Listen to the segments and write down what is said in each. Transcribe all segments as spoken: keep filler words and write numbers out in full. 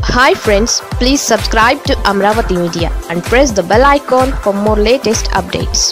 Hi friends, please subscribe to Amravati Media and press the bell icon for more latest updates.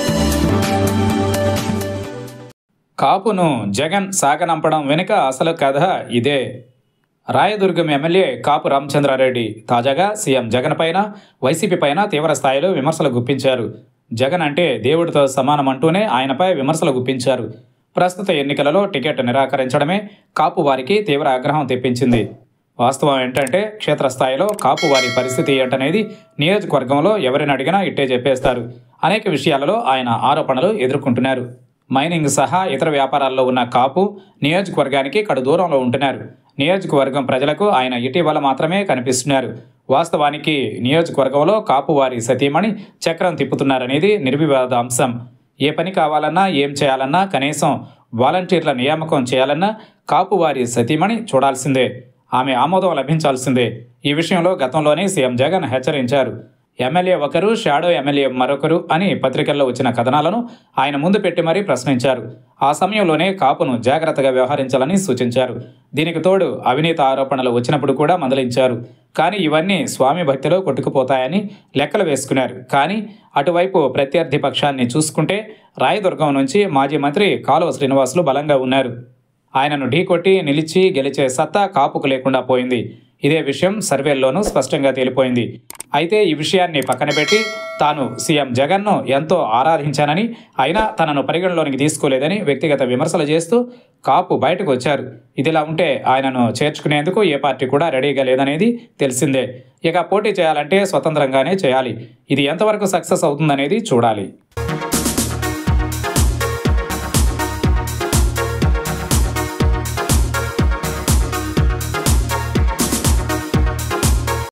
కాపును Jagan సాగనంపడం వెనుక అసలు కథ ఇదే. Rayadurgam MLA కాపు రామచంద్రారెడ్డి తాజాగా CM Jagan పైన, వైసీపీ పైన తీవ్ర స్థాయిలో విమర్శలు గుప్పించారు. జగన్ అంటే దేవుడితో సమానం అంటూనే ఆయనపై విమర్శలు గుప్పించారు. ప్రస్తుత ఎన్నికలలో టికెట్ నిరాకరించడమే కాపు వారికి తీవ్ర ఆగ్రహం తెప్పించింది. వాస్తవం ఏంటంటే క్షేత్రస్థాయిలో కాపు వారి పరిస్థితి ఏంటనేది నియోజకవర్గంలో ఎవరిని అడిగినా ఇట్టే చెప్పేస్తారు. అనేక విషయాలలో ఆయన ఆరోపణలు ఎదుర్కొంటున్నారు. మైనింగ్ సహా ఇతర వ్యాపారాల్లో ఉన్న కాపు నియోజకవర్గానికి కడు దూరంలో ఉంటున్నారు. నియోజకవర్గం ప్రజలకు ఆయన ఇటీవల మాత్రమే కనిపిస్తున్నారు. వాస్తవానికి నియోజకవర్గంలో కాపు వారి సతీమణి చక్రం తిప్పుతున్నారనేది నిర్వివాద అంశం. ఏ పని కావాలన్నా, ఏం చేయాలన్నా, కనీసం వాలంటీర్ల నియామకం చేయాలన్నా కాపు వారి సతీమణి చూడాల్సిందే, ఆమె ఆమోదం లభించాల్సిందే. ఈ విషయంలో గతంలోనే సీఎం జగన్ హెచ్చరించారు. ఎమ్మెల్యే ఒకరు, షాడో ఎమ్మెల్యే మరొకరు అని పత్రికల్లో వచ్చిన కథనాలను ఆయన ముందు పెట్టి మరీ ప్రశ్నించారు. ఆ సమయంలోనే కాపును జాగ్రత్తగా వ్యవహరించాలని సూచించారు. దీనికి తోడు అవినీతి ఆరోపణలు వచ్చినప్పుడు కూడా మందలించారు. కానీ ఇవన్నీ స్వామి భక్తిలో కొట్టుకుపోతాయని లెక్కలు వేసుకున్నారు. కానీ అటువైపు ప్రత్యర్థి పక్షాన్ని చూసుకుంటే రాయదుర్గం నుంచి మాజీ మంత్రి కాలువ శ్రీనివాసులు బలంగా ఉన్నారు. ఆయనను ఢీకొట్టి నిలిచి గెలిచే సత్తా కాపుకు లేకుండా పోయింది. ఇదే విషయం సర్వేల్లోనూ స్పష్టంగా తేలిపోయింది. అయితే ఈ విషయాన్ని పక్కన పెట్టి తాను సీఎం జగన్ను ఎంతో ఆరాధించానని, అయినా తనను పరిగణలోనికి తీసుకోలేదని వ్యక్తిగత విమర్శలు చేస్తూ కాపు బయటకు వచ్చారు. ఇదిలా ఉంటే ఆయనను చేర్చుకునేందుకు ఏ పార్టీ కూడా రెడీగా లేదనేది తెలిసిందే. ఇక పోటీ చేయాలంటే స్వతంత్రంగానే చేయాలి. ఇది ఎంతవరకు సక్సెస్ అవుతుందనేది చూడాలి.